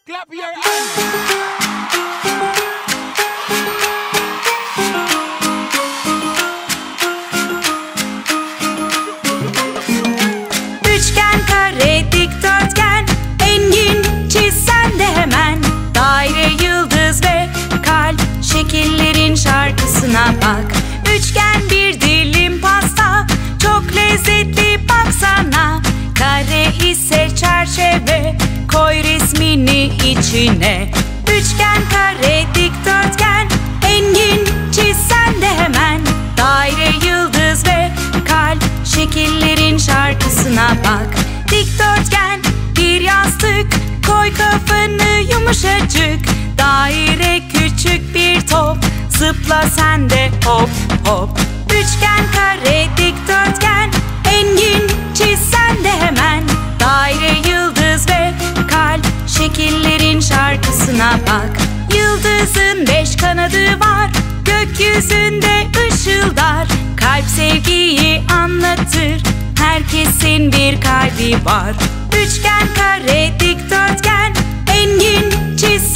Clap your hands. Üçgen, kare, dikdörtgen, engin çiz sen de hemen. Daire, yıldız ve kalp, şekillerin şarkısına bak. Üçgen bir dilim pasta, çok lezzetli baksana. Kare ise çerçeve, koy resmini içine. Üçgen, kare, dikdörtgen, engin çiz sen de hemen. Daire, yıldız ve kalp, şekillerin şarkısına bak. Dikdörtgen bir yastık, koy kafanı yumuşacık. Daire küçük bir top, zıpla sen de hop hop. Üçgen, kare, dikdörtgen, engin çiz sen de hemen. Daire, yıldız ve kalp, şekillerin şarkısına bak. Yıldızın 5 kanadı var, gökyüzünde ışıldar. Kalp sevgiyi anlatır, herkesin bir kalbi var. Üçgen, kare, dikdörtgen, engin çiz